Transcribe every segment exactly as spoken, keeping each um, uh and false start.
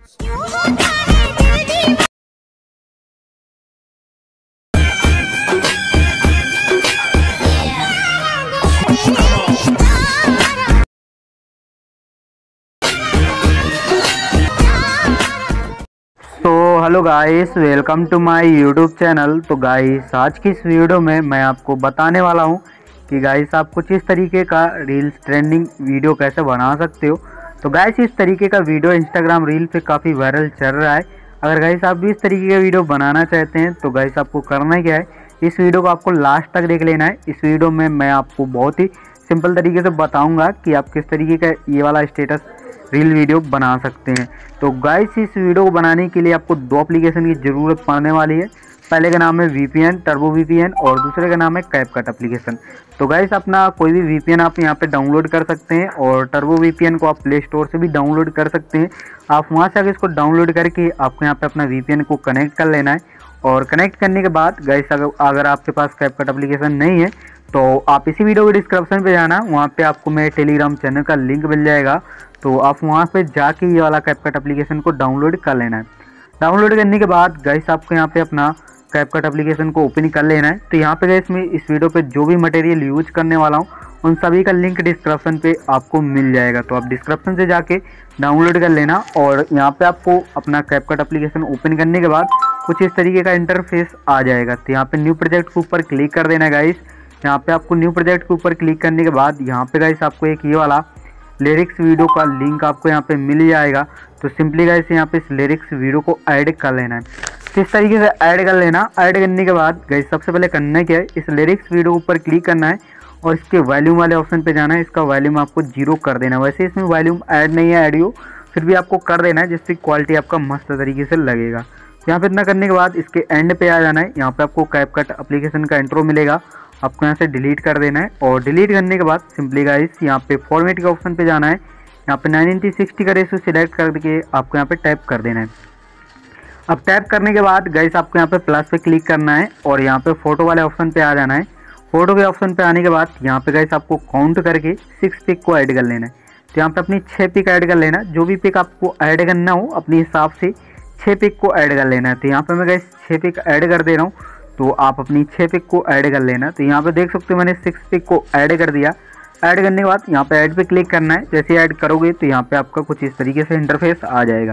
तो hello guys, welcome to my YouTube channel. तो guys, आज की इस वीडियो में मैं आपको बताने वाला हूं कि गाइस आप कुछ इस तरीके का रील्स ट्रेंडिंग वीडियो कैसे बना सकते हो। तो गाइस, इस तरीके का वीडियो इंस्टाग्राम रील पे काफ़ी वायरल चल रहा है। अगर गाइस आप भी इस तरीके का वीडियो बनाना चाहते हैं तो गाइस आपको करना क्या है, इस वीडियो को आपको लास्ट तक देख लेना है। इस वीडियो में मैं आपको बहुत ही सिंपल तरीके से बताऊँगा कि आप किस तरीके का ये वाला स्टेटस रील वीडियो बना सकते हैं। तो गाइस, इस वीडियो को बनाने के लिए आपको दो एप्लीकेशन की ज़रूरत पड़ने वाली है। पहले का नाम है वीपीएन, टर्बो वीपीएन, और दूसरे का नाम है कैपकट एप्लीकेशन। तो गाइस, अपना कोई भी वीपीएन आप यहाँ पे डाउनलोड कर सकते हैं और टर्बो वीपीएन को आप प्ले स्टोर से भी डाउनलोड कर सकते हैं। आप वहाँ से आगे इसको डाउनलोड करके आपको यहाँ पे अपना वीपीएन को कनेक्ट कर लेना है। और कनेक्ट करने के बाद गाइस, अगर अगर आपके पास कैपकट एप्लीकेशन नहीं है तो आप इसी वीडियो के डिस्क्रिप्शन पे जाना, वहाँ पे आपको मेरे टेलीग्राम चैनल का लिंक मिल जाएगा। तो आप वहाँ पे जाके ये वाला कैपकट एप्लीकेशन को डाउनलोड कर लेना है। डाउनलोड करने के बाद गाइस, आपको यहाँ पे अपना कैपकट एप्लीकेशन को ओपन कर लेना है। तो यहाँ पे गाइस, मैं इस वीडियो पे जो भी मटेरियल यूज करने वाला हूँ उन सभी का लिंक डिस्क्रिप्शन पे आपको मिल जाएगा। तो आप डिस्क्रिप्शन से जाके डाउनलोड कर लेना। और यहाँ पे आपको अपना कैपकट एप्लीकेशन ओपन करने के बाद कुछ इस तरीके का इंटरफेस आ जाएगा। तो यहाँ पे न्यू प्रोजेक्ट के ऊपर क्लिक कर देना गाइस। यहाँ पे आपको न्यू प्रोजेक्ट के ऊपर क्लिक करने के बाद यहाँ पे गाइस आपको एक ये वाला लिरिक्स वीडियो का लिंक आपको यहाँ पे मिल जाएगा। तो सिंपली गाइस, यहाँ पे इस लिरिक्स वीडियो को ऐड कर लेना है। तो इस तरीके से ऐड कर लेना। ऐड करने के बाद गाइस, सबसे पहले करना क्या है, इस लिरिक्स वीडियो के ऊपर क्लिक करना है और इसके वॉल्यूम वाले ऑप्शन पे जाना है। इसका वॉल्यूम आपको जीरो कर देना है। वैसे इसमें वॉल्यूम ऐड नहीं है ऑडियो, फिर भी आपको कर देना है, जिससे क्वालिटी आपका मस्त तरीके से लगेगा। यहाँ पे इतना करने के बाद इसके एंड पे आ जाना है। यहाँ पे आपको कैपकट एप्लीकेशन का इंट्रो मिलेगा, आपको यहाँ से डिलीट कर देना है। और डिलीट करने के बाद सिंपली गाइस, यहाँ पे फॉर्मेट के ऑप्शन पे जाना है। यहाँ पे नाइनटी सिक्सटी का रेशो सिलेक्ट करके आपको यहाँ पे टैप कर देना है। अब टैप करने के बाद गाइस, आपको यहाँ पे प्लस पे क्लिक करना है और यहाँ पे फोटो वाले ऑप्शन पे आ जाना है। फोटो के ऑप्शन पे आने के बाद यहाँ पे गाइस, आपको काउंट करके सिक्स पिक को ऐड कर लेना है। तो यहाँ पे अपनी छः पिक ऐड कर लेना। जो भी पिक आपको ऐड करना हो अपने हिसाब से छः पिक को ऐड कर लेना है। तो यहाँ पे मैं गाइस छः पिक ऐड कर दे रहा हूँ, तो आप अपनी छः पिक को ऐड कर लेना। तो यहाँ पे देख सकते हो मैंने सिक्स पिक को ऐड कर दिया। ऐड करने के बाद यहाँ पे ऐड पे क्लिक करना है। जैसे ऐड करोगे तो यहाँ पे आपका कुछ इस तरीके से इंटरफेस आ जाएगा।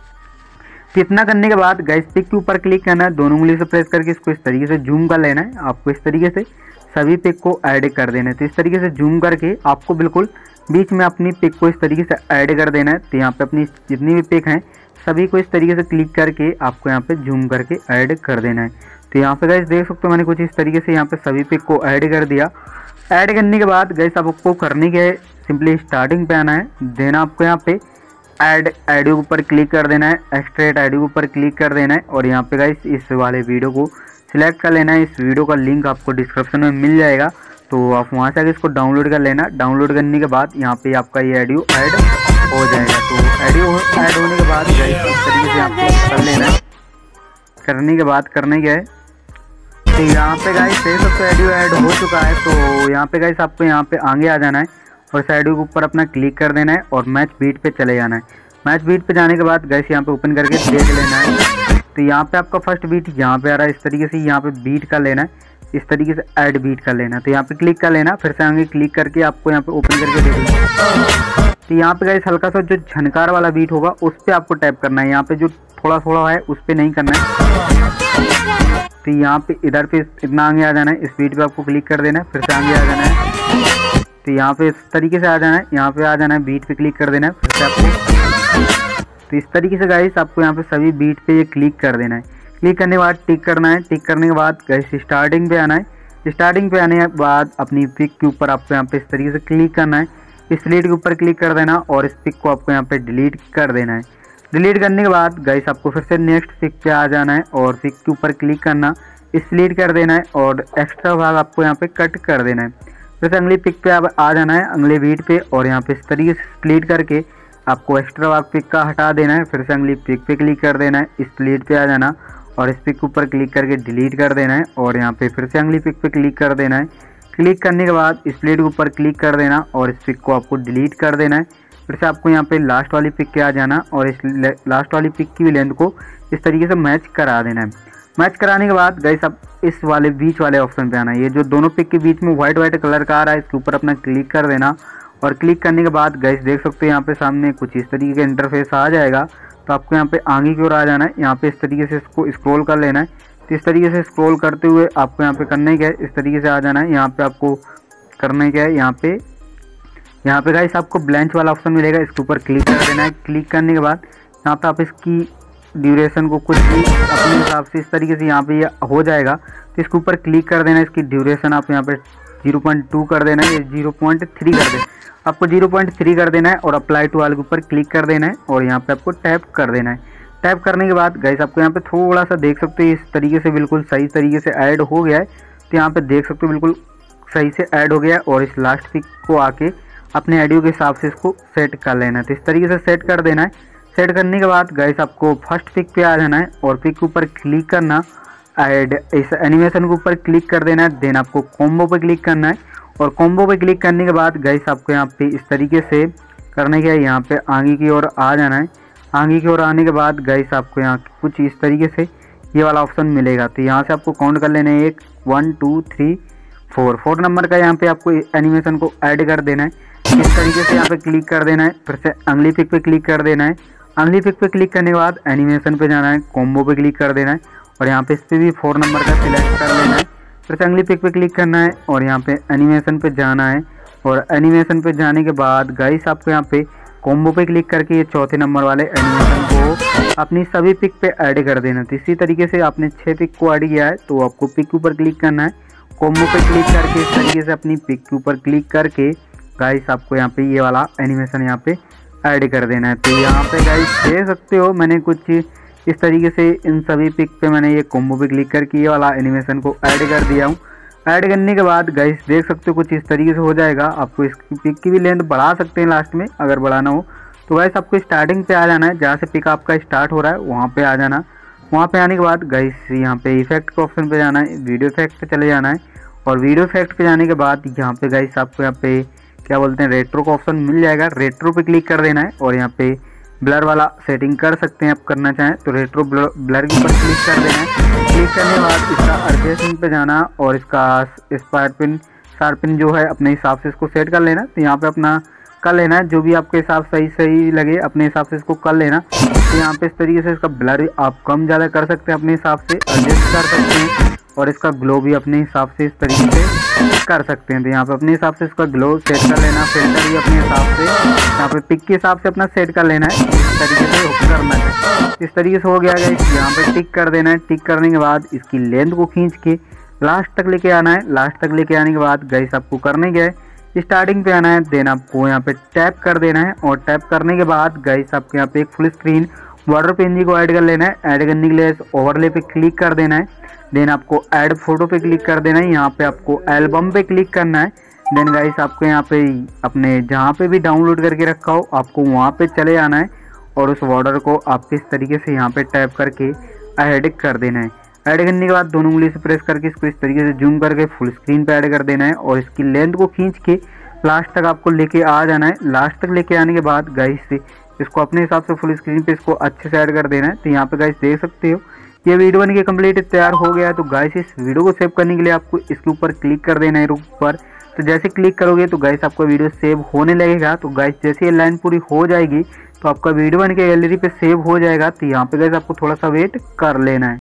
तो इतना करने के बाद गाइस, पिक के ऊपर क्लिक करना है, दोनों उंगली से प्रेस करके इसको इस तरीके से जूम कर लेना है। आपको इस तरीके से सभी पिक को ऐड कर देना है। तो इस तरीके से जूम करके आपको बिल्कुल बीच में अपनी पिक को इस तरीके से ऐड कर देना है। तो यहाँ पे अपनी जितनी भी पिक हैं सभी को इस तरीके से क्लिक करके आपको यहाँ पे जूम करके ऐड कर देना है। तो यहाँ पे गाइस देख सकते हो मैंने कुछ इस तरीके से यहाँ पे सभी पिक को ऐड कर दिया। ऐड करने के बाद गाइस, आपको करने के सिंपली स्टार्टिंग पे आना है। देना आपको यहाँ पे ऐड ऑडियो के ऊपर क्लिक कर देना है, एक्सट्रैक्ट ऑडियो के ऊपर क्लिक कर देना है। और यहाँ पे गाइस, इस वाले वीडियो को सिलेक्ट कर लेना है। इस वीडियो का लिंक आपको डिस्क्रिप्शन में मिल जाएगा, तो आप वहाँ से आगे इसको डाउनलोड कर लेना। डाउनलोड करने के बाद यहाँ पे आपका ये ऑडियो ऐड हो जाएगा। तो ऑडियो ऐड होने के बाद गाइस, इस तरीके से आपको कर लेना है। करने के बाद करने क्या है, तो यहाँ पे गाइस देख सकते हो ऑडियो ऐड हो चुका है। तो यहाँ पे गाइस, आपको यहाँ पे आगे आ जाना है और इस ऑडियो के ऊपर अपना क्लिक कर देना है और मैच बीट पे चले जाना है। मैच बीट पे जाने के बाद गाइस, यहाँ पे ओपन करके देख लेना है। तो यहाँ पे आपका फर्स्ट बीट यहाँ पे आ रहा है। इस तरीके से यहाँ पे बीट कर लेना है, इस तरीके से ऐड बीट कर लेना। तो यहाँ पे क्लिक कर लेना, फिर से आगे क्लिक करके आपको यहाँ पे ओपन करके देख लेना। तो यहाँ पे गाइस, हल्का सा जो झनकार वाला बीट होगा उस पर आपको टैप करना है। यहाँ पे जो थोड़ा थोड़ा है उस पर नहीं करना है। तो यहाँ पे इधर पे इतना आगे आ जाना है, इस बीट पे आपको क्लिक कर देना है, फिर से आगे आ जाना है। तो यहाँ पे इस तरीके से आ जाना है, यहाँ पे आ जाना है, बीट पे क्लिक कर देना है, फिर से आपको। तो इस तरीके से गाइस, आपको यहाँ पे सभी बीट पे ये क्लिक कर देना है। क्लिक करने के बाद टिक करना है। टिक करने के बाद गाइस, स्टार्टिंग पे आना है। स्टार्टिंग पे आने के बाद अपनी पिक के ऊपर आपको यहाँ पे इस तरीके से क्लिक करना है। इस स्लेट के ऊपर क्लिक कर देना और इस पिक को आपको यहाँ पे डिलीट कर देना है। डिलीट करने के बाद गाइस, आपको फिर से नेक्स्ट पिक पे आ जाना है और पिक के ऊपर क्लिक करना, स्प्लिट कर देना है और एक्स्ट्रा भाग आपको यहाँ पे कट कर देना है। फिर से अगली पिक पे आप आ जाना है, अगले बीट पे, और यहाँ पे इस तरीके से स्प्लिट करके आपको एक्स्ट्रा भाग पिक का हटा देना है। फिर से अगली पिक पे क्लिक कर देना है, स्प्लिट पे आ जाना और इस पिक के ऊपर क्लिक करके डिलीट कर देना है और यहाँ पे फिर से अगली पिक पे क्लिक कर देना है। क्लिक करने के बाद स्प्लिट के ऊपर क्लिक कर देना और इस पिक को आपको डिलीट कर देना है। फिर से आपको यहाँ पे लास्ट वाली पिक के आ जाना और इस लास्ट वाली पिक की भी लेंथ को इस तरीके से मैच करा देना है। मैच कराने के बाद गाइस आप इस वाले बीच वाले ऑप्शन पे आना है। ये जो दोनों पिक के बीच में व्हाइट व्हाइट कलर का आ रहा है, इसके ऊपर अपना क्लिक कर देना और क्लिक करने के बाद गाइस देख सकते हैं यहाँ पे सामने कुछ इस तरीके का इंटरफेस आ जाएगा। तो आपको यहाँ पे आगे की ओर आ जाना है, यहाँ पे इस तरीके से इसको स्क्रॉल कर लेना है। तो इस तरीके से स्क्रॉल करते हुए आपको यहाँ पे करना ही क्या है, इस तरीके से आ जाना है। यहाँ पे आपको करना ही क्या है, यहाँ पे यहाँ पे गाइस आपको ब्लैंच वाला ऑप्शन मिलेगा, इसके ऊपर क्लिक कर देना है। क्लिक करने के बाद यहाँ पे आप इसकी ड्यूरेशन को कुछ भी अपने हिसाब से इस तरीके से यहाँ पे ये हो जाएगा। तो इसके ऊपर क्लिक कर देना है। इसकी ड्यूरेशन आप यहाँ पे ज़ीरो पॉइंट टू कर देना है, ये ज़ीरो पॉइंट थ्री कर देना है, आपको ज़ीरो पॉइंट थ्री कर देना है और अप्लाई टू वाले के ऊपर क्लिक कर देना है और यहाँ पे आपको टैप कर देना है। टैप करने के बाद गाइस आपको यहाँ पे थोड़ा सा देख सकते हो इस तरीके से बिल्कुल सही तरीके से ऐड हो गया है। तो यहाँ पे देख सकते हो बिल्कुल सही से ऐड हो गया है और इस लास्ट पिक को आके अपने ऑडियो के हिसाब से इसको सेट कर लेना है। तो इस तरीके से सेट कर देना है। सेट करने के बाद गाइस आपको फर्स्ट पिक पे आ जाना है और पिक के ऊपर क्लिक करना, ऐड इस एनिमेशन के ऊपर क्लिक कर देना है। देन आपको कॉम्बो पे क्लिक करना है और कॉम्बो पे क्लिक करने के बाद गाइस आपको यहाँ पे इस तरीके से करने के यहाँ पे आगे की ओर आ जाना है। आगे की ओर आने के बाद गाइस आपको यहाँ कुछ इस तरीके से ये वाला ऑप्शन मिलेगा। तो यहाँ से आपको काउंट कर लेना है, एक one two three four four number का यहाँ पे आपको एनिमेशन को ऐड कर देना है। इस तरीके से यहाँ पे क्लिक कर देना है। फिर से अगली पिक पे क्लिक कर देना है। अगली पिक पे क्लिक करने के बाद एनिमेशन पे जाना है, कॉम्बो पे क्लिक कर देना है और यहाँ पे इस पर भी फोर नंबर का सिलेक्ट कर लेना है। फिर से अगली पिक पे क्लिक करना है और यहाँ पे एनिमेशन पे जाना है और एनिमेशन पे जाने के बाद गाइस आपको यहाँ पे कॉम्बो पे क्लिक करके ये चौथे नंबर वाले एनिमेशन को अपनी सभी पिक पे ऐड कर देना। तो इसी तरीके से आपने छः पिक को ऐड किया है तो आपको पिक के ऊपर क्लिक करना है, कॉम्बो पे क्लिक करके इस तरीके से अपनी पिक के ऊपर क्लिक करके गाइस आपको यहाँ पे ये वाला एनिमेशन यहाँ पे ऐड कर देना है। तो यहाँ पे गाइस देख सकते हो मैंने कुछ इस तरीके से इन सभी पिक पे मैंने ये कॉम्बो पे क्लिक करके ये वाला एनिमेशन को ऐड कर दिया हूँ। ऐड करने के बाद गाइस देख सकते हो कुछ इस तरीके से हो जाएगा। आपको इसकी पिक की भी लेंथ बढ़ा सकते हैं लास्ट में अगर बढ़ाना हो तो गाइस आपको स्टार्टिंग पे आ जाना है, जहाँ से पिक आपका स्टार्ट हो रहा है वहाँ पे आ जाना। वहाँ पे आने के बाद गाइस यहाँ पे इफेक्ट के ऑप्शन पे जाना है, वीडियो इफेक्ट पे चले जाना है और वीडियो इफेक्ट पे जाने के बाद यहाँ पे गाइस आपको यहाँ पे क्या बोलते हैं रेट्रो का ऑप्शन मिल जाएगा। रेट्रो पे क्लिक कर देना है और यहाँ पे ब्लर वाला सेटिंग कर सकते हैं आप करना चाहें तो रेट्रो ब्लर, ब्लर के ऊपर क्लिक कर देना है। क्लिक करने के बाद इसका एडजस्टमेंट पे जाना और इसका स्पार्पिन शार्पिन जो है अपने हिसाब से इसको सेट कर लेना। तो यहाँ पे अपना कर लेना है, जो भी आपके हिसाब सही सही लगे अपने हिसाब से इसको कर लेना। तो यहाँ पे इस तरीके से इसका ब्लर आप कम ज़्यादा कर सकते हैं अपने हिसाब से, एडजस्ट कर सकते हैं और इसका ग्लो भी अपने हिसाब से इस तरीके से कर सकते हैं। तो यहाँ पे अपने हिसाब से इसका ग्लो सेट कर लेना, फिल्टर भी अपने हिसाब से यहाँ पे पिक के हिसाब से अपना सेट कर लेना है। इस तरीके से करना है, इस तरीके से हो गया है। यहाँ पे टिक कर देना है। टिक करने के बाद इसकी लेंथ को खींच के लास्ट तक लेके आना है। लास्ट तक लेके आने के बाद गाइस आपको करने गए स्टार्टिंग पे आना है। देन आपको यहाँ पे टैप कर देना है और टैप करने के बाद गाइस आपको यहाँ पे एक फुल स्क्रीन वाटर पेंजी को ऐड कर लेना है। ऐड करने के लिए ओवरले पे क्लिक कर देना है। देन आपको ऐड फोटो पे क्लिक कर देना है। यहाँ पे आपको एल्बम पे क्लिक करना है। देन गाइस आपको यहाँ पे अपने जहाँ पे भी डाउनलोड करके रखा हो आपको वहाँ पे चले जाना है और उस वाटर को आपको इस तरीके से यहाँ पे टैप करके ऐड कर देना है। ऐड करने के बाद दोनों उंगली से प्रेस करके इसको इस तरीके से जूम करके फुल स्क्रीन पे ऐड कर देना है और इसकी लेंथ को खींच के लास्ट तक आपको लेके आ जाना है। लास्ट तक लेके आने के बाद गाइस इसको अपने हिसाब से फुल स्क्रीन पे इसको अच्छे से ऐड कर देना है। तो यहाँ पे गाइस देख सकते हो ये वीडियो बन के कम्प्लीट तैयार हो गया है। तो गाइस इस वीडियो को सेव करने के लिए आपको इसके ऊपर क्लिक कर देना है ऊपर। तो जैसे क्लिक करोगे तो गाइस आपका वीडियो सेव होने लगेगा। तो गाइस जैसे ये लाइन पूरी हो जाएगी तो आपका वीडियो बन के गैलरी पे सेव हो जाएगा। तो यहाँ पे गाइस आपको थोड़ा सा वेट कर लेना है।